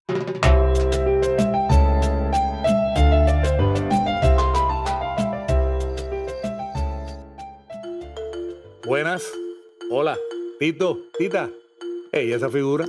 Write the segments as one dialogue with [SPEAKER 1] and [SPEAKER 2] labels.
[SPEAKER 1] Buenas. Hola. Tito, Tita. Ey, esa figura.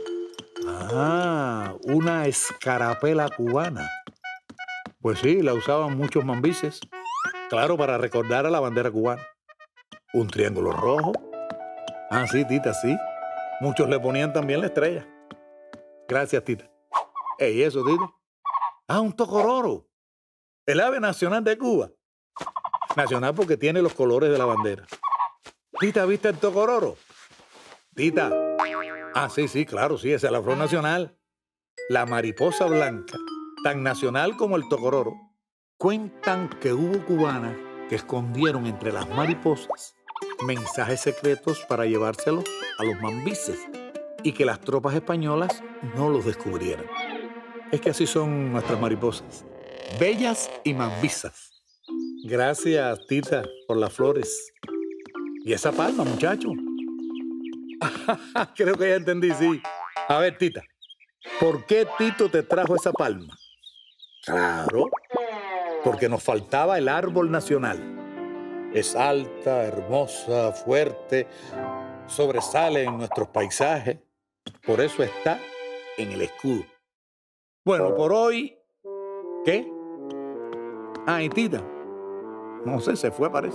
[SPEAKER 1] Ah, una escarapela cubana. Pues sí, la usaban muchos mambises. Claro, para recordar a la bandera cubana. Un triángulo rojo. Ah, sí, Tita, sí. Muchos le ponían también la estrella. Gracias, Tita. Ey, eso, Tito. Ah, un tocororo. El ave nacional de Cuba. Nacional porque tiene los colores de la bandera. Tita, ¿viste el tocororo? Tita. Ah, sí, sí, claro, sí, esa es la flor nacional. La mariposa blanca, tan nacional como el tocororo. Cuentan que hubo cubanas que escondieron entre las mariposas mensajes secretos para llevárselos a los mambises y que las tropas españolas no los descubrieran. Es que así son nuestras mariposas, bellas y mambisas. Gracias, Tita, por las flores. Y esa palma, muchacho. Creo que ya entendí, sí. A ver, Tita, ¿por qué Tito te trajo esa palma? Claro, porque nos faltaba el árbol nacional. Es alta, hermosa, fuerte, sobresale en nuestros paisajes. Por eso está en el escudo. Bueno, por hoy, ¿qué? Ah, y Tita, no sé, se fue, parece.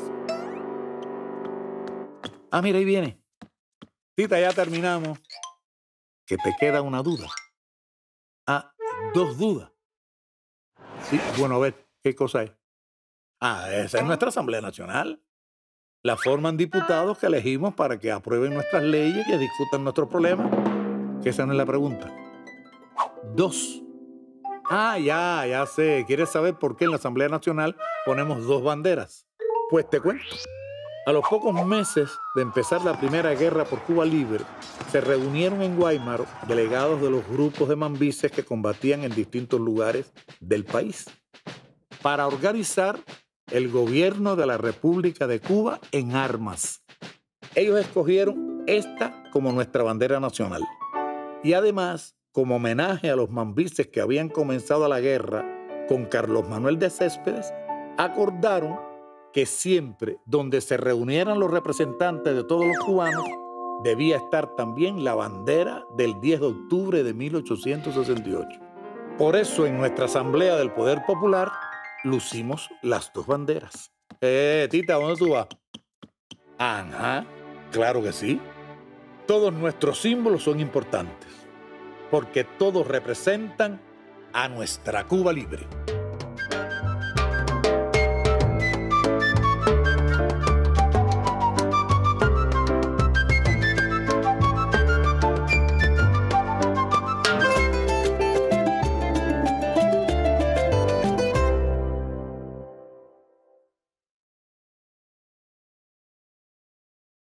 [SPEAKER 1] Ah, mira, ahí viene. Tita, ya terminamos. Que te queda una duda. Ah, dos dudas. Sí, bueno, a ver, ¿qué cosa es? Ah, esa es nuestra Asamblea Nacional. La forman diputados que elegimos para que aprueben nuestras leyes y discutan nuestros problemas. Que esa no es la pregunta. Dos. Ah, ya sé. ¿Quieres saber por qué en la Asamblea Nacional ponemos dos banderas? Pues te cuento. A los pocos meses de empezar la Primera Guerra por Cuba Libre, se reunieron en Guaymaro delegados de los grupos de mambises que combatían en distintos lugares del país para organizar el gobierno de la República de Cuba en armas. Ellos escogieron esta como nuestra bandera nacional. Y además, como homenaje a los mambises que habían comenzado la guerra con Carlos Manuel de Céspedes, acordaron que siempre donde se reunieran los representantes de todos los cubanos, debía estar también la bandera del 10 de octubre de 1868. Por eso en nuestra Asamblea del Poder Popular lucimos las dos banderas. Tita, ¿dónde tú vas? Ajá, claro que sí. Todos nuestros símbolos son importantes, porque todos representan a nuestra Cuba libre.